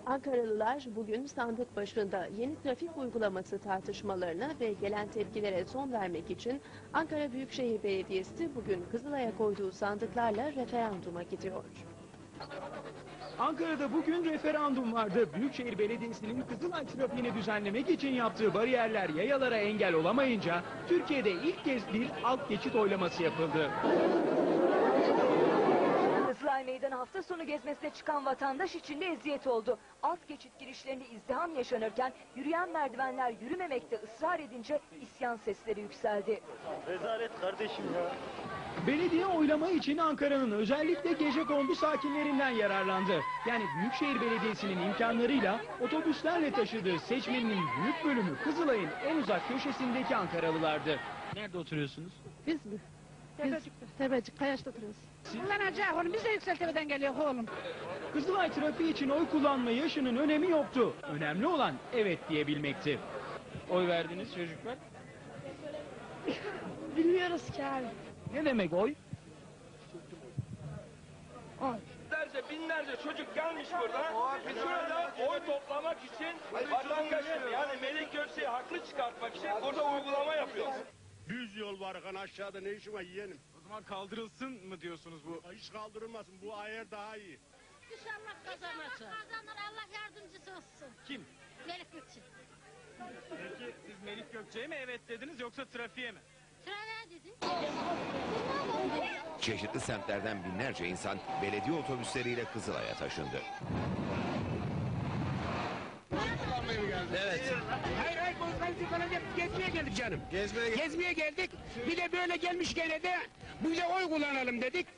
Ankaralılar bugün sandık başında yeni trafik uygulaması tartışmalarına ve gelen tepkilere son vermek için Ankara Büyükşehir Belediyesi bugün Kızılay'a koyduğu sandıklarla referanduma gidiyor. Ankara'da bugün referandum vardı. Büyükşehir Belediyesi'nin Kızılay trafiğini düzenlemek için yaptığı bariyerler yayalara engel olamayınca Türkiye'de ilk kez bir alt geçit oylaması yapıldı. Kızılay Meydanı hafta sonu gezmesine çıkan vatandaş için de eziyet oldu. Alt geçit girişlerinde izdiham yaşanırken yürüyen merdivenler yürümemekte ısrar edince isyan sesleri yükseldi. Rezalet kardeşim ya. Belediye oylama için Ankara'nın özellikle gecekondu sakinlerinden yararlandı. Yani Büyükşehir Belediyesi'nin imkanlarıyla otobüslerle taşıdığı seçmeninin büyük bölümü Kızılay'ın en uzak köşesindeki Ankaralılardı. Nerede oturuyorsunuz? Biz mi? Tepecik, Kayaş'ta oturuyoruz. Kullanacak onu, biz de Yükseltepe'den geliyor oğlum. Kızılay trafiği için oy kullanma yaşının önemi yoktu. Önemli olan evet diyebilmekti. Oy verdiniz çocuklar. Bilmiyoruz ki abi. Ne demek oy? Binlerce çocuk gelmiş burada. Şurada oy toplamak için vatandaşları yani Melik Gökçe'yi haklı çıkartmak için burada uygulama yapıyoruz. Düz yol var kan aşağıda ne işim var yeğenim. O zaman kaldırılsın mı diyorsunuz bu? Hiç kaldırılmasın bu ayar daha iyi. İnşallah kazanır. Kazanır, Allah yardımcısı olsun. Kim? Melik Gökçe. Peki siz Melik Gökçe'ye mi evet dediniz yoksa trafiğe mi? Sıraya dedi. Çeşitli semtlerden binlerce insan belediye otobüsleriyle Kızılay'a taşındı. Hayır konferansı falan gezmeye geldik canım. Gezmeye geldik. Bir de böyle gelmiş gene de bir de oy kullanalım dedik.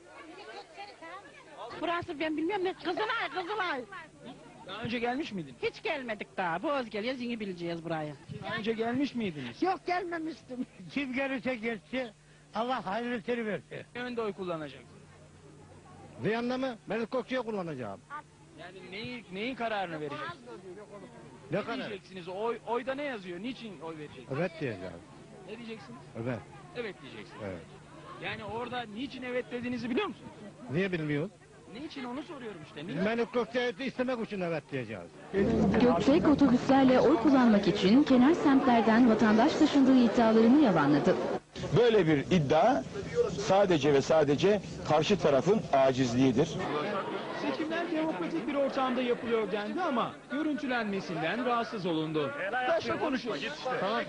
Burası ben bilmiyorum ne, Kızılay. Daha önce gelmiş miydin? Hiç gelmedik daha, bu öz geliyoruz, yeni bileceğiz burayı. Daha önce gelmiş miydiniz? Yok gelmemiştim. Kim gelirse geçsin Allah hayırlısını versin. Önde oy kullanacak. Bir yanda mı? Melik Gökçe'ye kullanacağım. Yani neyin kararını vereceksiniz? Ne Ne kadar? diyeceksiniz? Oyda ne yazıyor? Niçin oy vereceksiniz? Evet diyeceğim. Ne diyeceksiniz? Evet. Evet diyeceksiniz. Evet. Yani orada niçin evet dediğinizi biliyor musunuz? Niye bilmiyorsun? Niçin onu soruyorum işte. Niçin? Melik Gökçe'yi istemek için evet diyeceğiz. Gökçek otobüslerle oy kullanmak için kenar semtlerden vatandaş taşındığı iddialarını yalanladı. Böyle bir iddia sadece ve sadece karşı tarafın acizliğidir. Seçimler demokratik bir ortamda yapılıyor dendi ama görüntülenmesinden rahatsız olundu. Taşla konuşuyoruz. Tamam.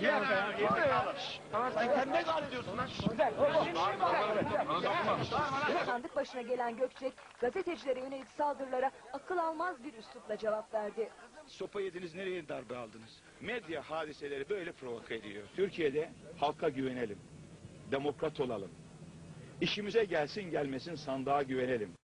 Sandık başına gelen Gökçek gazetecilere yönelik saldırılara akıl almaz bir üslupla cevap verdi. Sopa yediniz nereye darbe aldınız? Medya hadiseleri böyle provoke ediyor. Türkiye'de halka güvenelim. Demokrat olalım. İşimize gelsin gelmesin sandığa güvenelim.